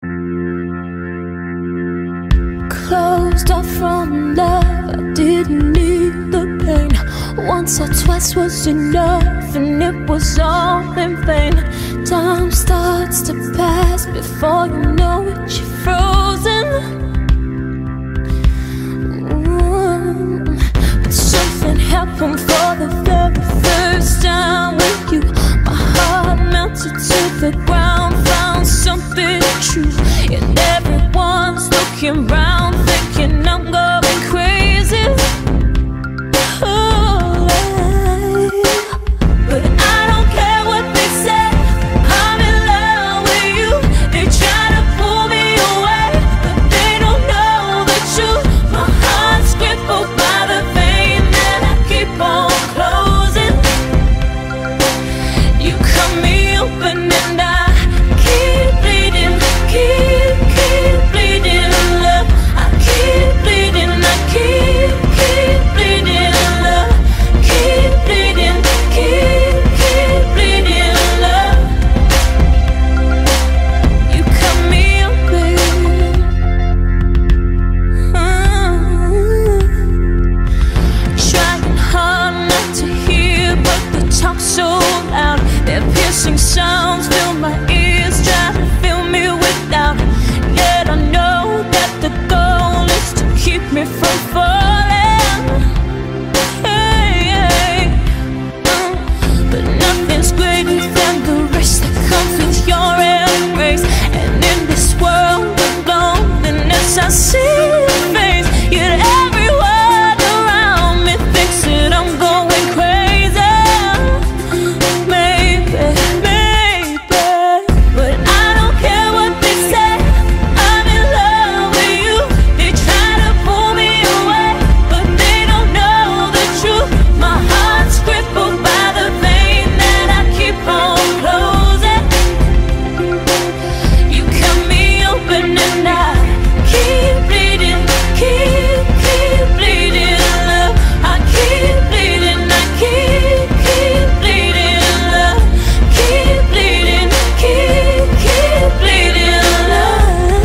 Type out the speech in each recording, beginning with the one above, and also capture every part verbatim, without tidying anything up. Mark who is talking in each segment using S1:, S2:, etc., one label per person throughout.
S1: Closed off from love, I didn't need the pain. Once or twice was enough, and it was all in vain. Time starts to pass before you know it, you're frozen. Ooh. But something happened for the very first time with you. My heart melted to the ground, found something true, and everyone's looking round, thinking I'm going crazy. Oh, but I don't care what they say, I'm in love with you. They try to pull me away, but they don't know the truth. My heart's crippled by the pain that I keep on closing. You cut me open and I keep bleeding, keep, keep bleeding love. I keep bleeding, I keep, keep bleeding love. Keep bleeding, keep, keep bleeding love. You cut me open. mm. Trying hard not to hear, but the talk's so loud. Their piercing sounds fill my ears, try to fill me with doubt. Yet I know that the goal is to keep me from falling. Hey, hey. Mm. But nothing's greater than the rest that comes with your embrace. And in this world of loneliness, I see your face. Yet everyone around me thinks that I'm going crazy. Maybe, maybe, but I don't care what they say, I'm in love with you. They try to pull me away, but they don't know the truth. My heart's crippled by the pain that I keep on closing. You cut me open and I keep bleeding, keep, keep bleeding love. I keep bleeding, I keep, keep bleeding love. Keep bleeding, keep, keep bleeding love.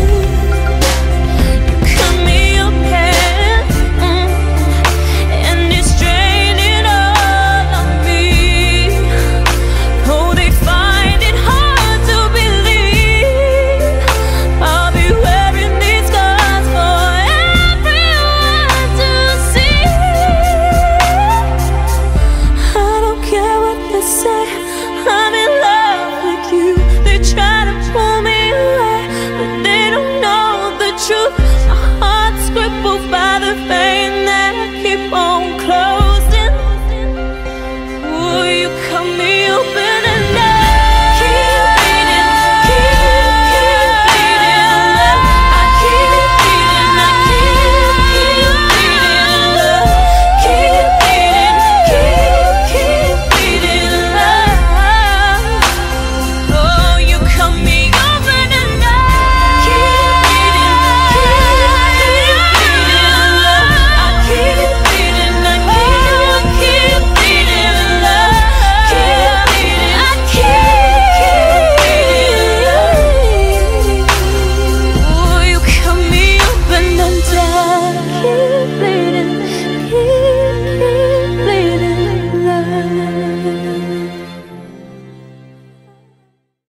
S1: You cut me open, mm, and it's draining all of me. Oh, they find it hard to believe I'll be wearing these scars for everyone to see. I don't care what they say, I'm in love with you. They try to pull me away, but they don't know the truth. My heart's crippled by the pain